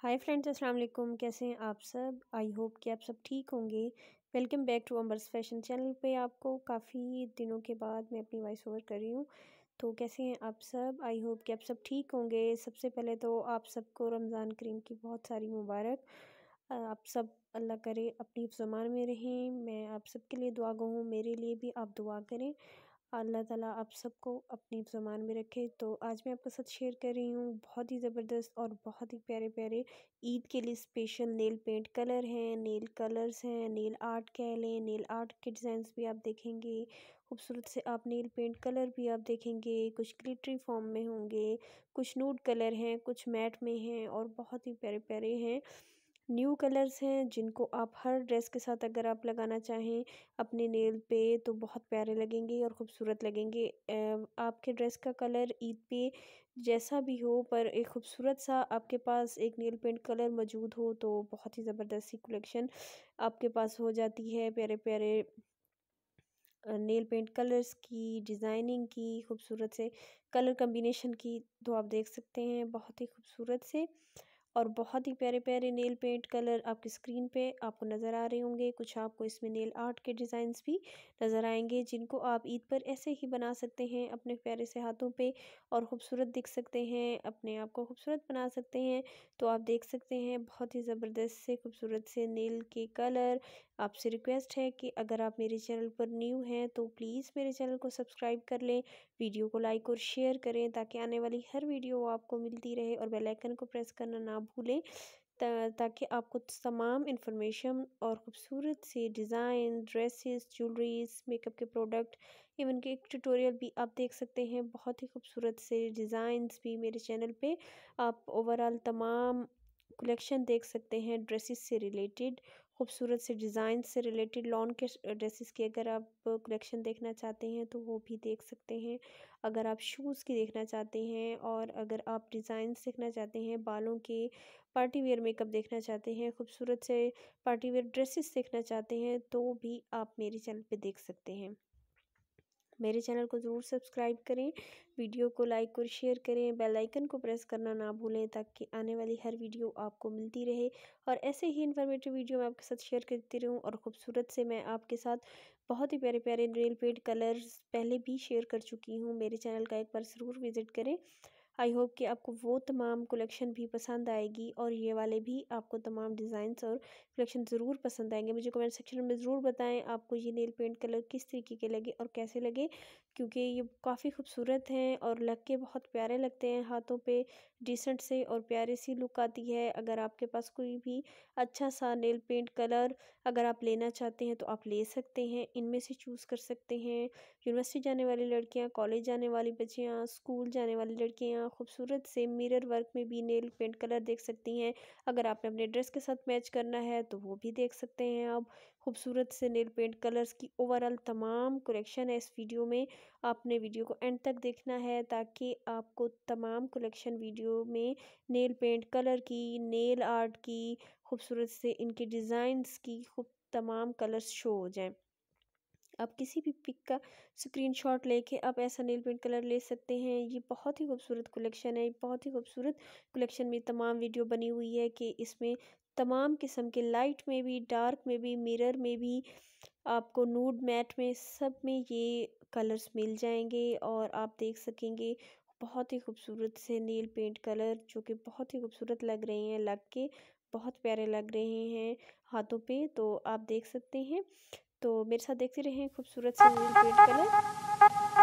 Hi friends, अस्सलाम वालेकुम। कैसे हैं आप सब? आई होप कि आप सब ठीक होंगे। Welcome back to Amber's fashion channel पे। आपको काफ़ी दिनों के बाद मैं अपनी वॉइस ओवर कर रही हूँ। तो कैसे हैं आप सब? आई होप कि आप सब ठीक होंगे। सबसे पहले तो आप सबको रमज़ान करीम की बहुत सारी मुबारक। आप सब अल्लाह करे अपनी हिफ्ज़-ओ-मान में रहें। मैं आप सबके लिए दुआ गो हूँ, मेरे लिए भी आप दुआ करें। अल्लाह ताला आप सबको अपनी ज़मान में रखे। तो आज मैं आपके साथ शेयर कर रही हूँ बहुत ही ज़बरदस्त और बहुत ही प्यारे प्यारे ईद के लिए स्पेशल नेल पेंट कलर हैं, नेल कलर्स हैं, नेल आर्ट कह लें। नेल आर्ट के डिज़ाइंस भी आप देखेंगे, खूबसूरत से आप नेल पेंट कलर भी आप देखेंगे। कुछ ग्लिटरी फॉर्म में होंगे, कुछ नूड कलर हैं, कुछ मैट में हैं और बहुत ही प्यारे प्यारे हैं। न्यू कलर्स हैं जिनको आप हर ड्रेस के साथ अगर आप लगाना चाहें अपने नेल पे तो बहुत प्यारे लगेंगे और ख़ूबसूरत लगेंगे। आपके ड्रेस का कलर ईद पे जैसा भी हो, पर एक खूबसूरत सा आपके पास एक नेल पेंट कलर मौजूद हो तो बहुत ही ज़बरदस्त सी कलेक्शन आपके पास हो जाती है। प्यारे प्यारे नेल पेंट कलर्स की, डिज़ाइनिंग की, खूबसूरत से कलर कम्बिनेशन की तो आप देख सकते हैं बहुत ही खूबसूरत से और बहुत ही प्यारे प्यारे नेल पेंट कलर आपकी स्क्रीन पे आपको नज़र आ रहे होंगे। कुछ आपको इसमें नेल आर्ट के डिज़ाइंस भी नज़र आएंगे जिनको आप ईद पर ऐसे ही बना सकते हैं अपने प्यारे से हाथों पे और ख़ूबसूरत दिख सकते हैं, अपने आप को खूबसूरत बना सकते हैं। तो आप देख सकते हैं बहुत ही ज़बरदस्त से खूबसूरत से नेल के कलर। आपसे रिक्वेस्ट है कि अगर आप मेरे चैनल पर न्यू हैं तो प्लीज़ मेरे चैनल को सब्सक्राइब कर लें, वीडियो को लाइक और शेयर करें ताकि आने वाली हर वीडियो आपको मिलती रहे और बेल आइकन को प्रेस करना ना भूलें ताकि आपको तमाम इन्फॉर्मेशन और ख़ूबसूरत से डिज़ाइन, ड्रेसेस, ज्वेलरीज, मेकअप के प्रोडक्ट, इवन के एक ट्यूटोरियल भी आप देख सकते हैं। बहुत ही खूबसूरत से डिज़ाइंस भी मेरे चैनल पे आप ओवरऑल तमाम कलेक्शन देख सकते हैं ड्रेसेस से रिलेटेड, खूबसूरत से डिज़ाइन से रिलेटेड। लॉन के ड्रेसेस की अगर आप कलेक्शन देखना चाहते हैं तो वो भी देख सकते हैं। अगर आप शूज़ की देखना चाहते हैं और अगर आप डिज़ाइंस देखना चाहते हैं, बालों के पार्टी वेयर मेकअप देखना चाहते हैं, खूबसूरत से पार्टी वेयर ड्रेसेस देखना चाहते हैं तो भी आप मेरे चैनल पे देख सकते हैं। मेरे चैनल को ज़रूर सब्सक्राइब करें, वीडियो को लाइक और शेयर करें, बेल आइकन को प्रेस करना ना भूलें ताकि आने वाली हर वीडियो आपको मिलती रहे और ऐसे ही इन्फॉर्मेटिव वीडियो मैं आपके साथ शेयर करती रहूं। और ख़ूबसूरत से मैं आपके साथ बहुत ही प्यारे प्यारे नेल पेंट कलर्स पहले भी शेयर कर चुकी हूँ। मेरे चैनल का एक बार ज़रूर विज़िट करें। आई होप कि आपको वो तमाम कलेक्शन भी पसंद आएगी और ये वाले भी आपको तमाम डिज़ाइंस और कलेक्शन ज़रूर पसंद आएंगे। मुझे कमेंट सेक्शन में ज़रूर बताएं आपको ये नेल पेंट कलर किस तरीके के लगे और कैसे लगे, क्योंकि ये काफ़ी खूबसूरत हैं और लग के बहुत प्यारे लगते हैं हाथों पे। डिसेंट से और प्यारी सी लुक आती है। अगर आपके पास कोई भी अच्छा सा नेल पेंट कलर अगर आप लेना चाहते हैं तो आप ले सकते हैं, इनमें से चूज़ कर सकते हैं। यूनिवर्सिटी जाने वाली लड़कियां, कॉलेज जाने वाली बच्चियां, स्कूल जाने वाली लड़कियां खूबसूरत से मिरर वर्क में भी नेल पेंट कलर देख सकती हैं। अगर आपने अपने ड्रेस के साथ मैच करना है तो वो भी देख सकते हैं आप। खूबसूरत से नेल पेंट कलर्स की ओवरऑल तमाम कलेक्शन है इस वीडियो में। आपने वीडियो को एंड तक देखना है ताकि आपको तमाम कलेक्शन वीडियो में नेल पेंट कलर की, नेल आर्ट की, खूबसूरत से इनके डिज़ाइंस की खूब तमाम कलर्स शो हो जाएं। आप किसी भी पिक का स्क्रीनशॉट लेके आप ऐसा नेल पेंट कलर ले सकते हैं। ये बहुत ही खूबसूरत कलेक्शन है। बहुत ही खूबसूरत कलेक्शन में तमाम वीडियो बनी हुई है कि इसमें तमाम किस्म के लाइट में भी, डार्क में भी, मिरर में भी, आपको नूड मैट में, सब में ये कलर्स मिल जाएंगे और आप देख सकेंगे बहुत ही खूबसूरत से नेल पेंट कलर जो कि बहुत ही खूबसूरत लग रहे हैं, लग के बहुत प्यारे लग रहे हैं हाथों पे। तो आप देख सकते हैं। तो मेरे साथ देखते रहें खूबसूरत से नेल पेंट कलर।